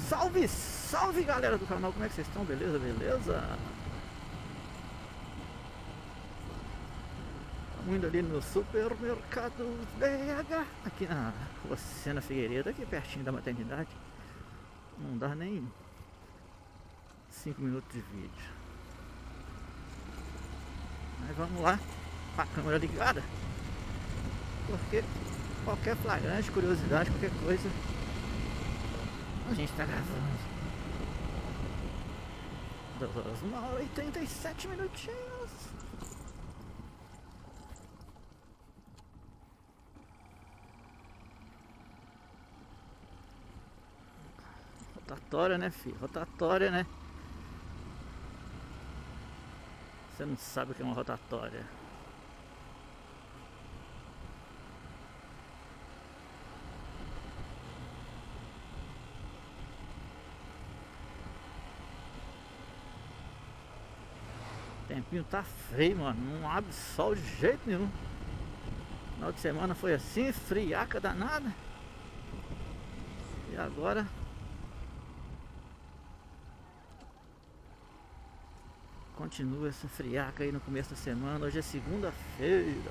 Salve, salve galera do canal, como é que vocês estão? Beleza, beleza? Estamos indo ali no supermercado BH, aqui na Rua Sena Figueiredo, aqui pertinho da maternidade. Não dá nem 5 minutos de vídeo. Mas vamos lá, com a câmera ligada, porque qualquer flagrante, curiosidade, qualquer coisa, a gente tá gravando. 2 horas, 1h37 minutinhos. Rotatória, né, filho? Rotatória, né? Você não sabe o que é uma rotatória. O tempinho tá feio, mano. Não abre sol de jeito nenhum. Final de semana foi assim, friaca danada. E agora continua essa friaca aí no começo da semana. Hoje é segunda-feira.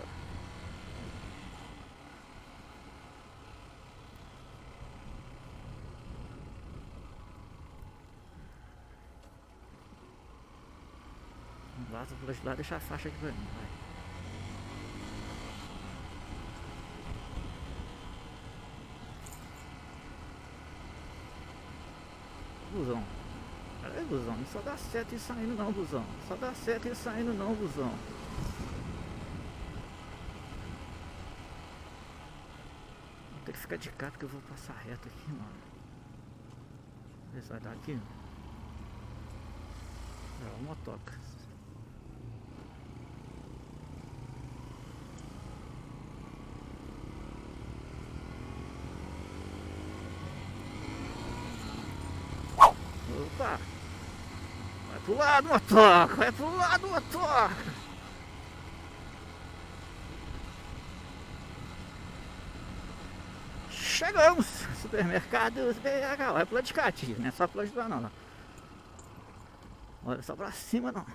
Vaza por lá, deixa a faixa aqui pra mim, vai. Busão. Peraí, busão, não só dá certo ir saindo não, busão. Só dá certo ir saindo não, busão. Vou ter que ficar de cá porque eu vou passar reto aqui, mano. Vê se vai dar aqui. É, uma motoca. Opa! Vai pro lado, motoca! Vai pro lado, motoca! Chegamos! Supermercados BH. Vai pro lado de cá, tio. Não é só pro lado de lá, não. Olha só pra cima, não.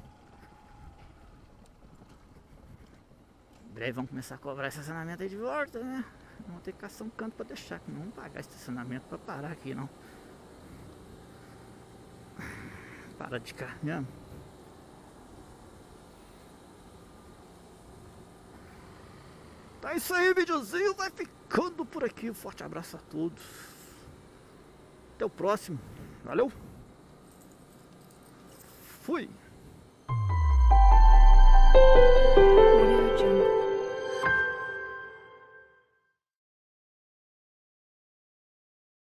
Em breve vamos começar a cobrar estacionamento aí de volta, né? Vamos ter que caçar um canto pra deixar. Não vamos pagar estacionamento pra parar aqui, não. Para de cá mesmo. Tá isso aí, videozinho vai ficando por aqui. Um forte abraço a todos. Até o próximo. Valeu. Fui.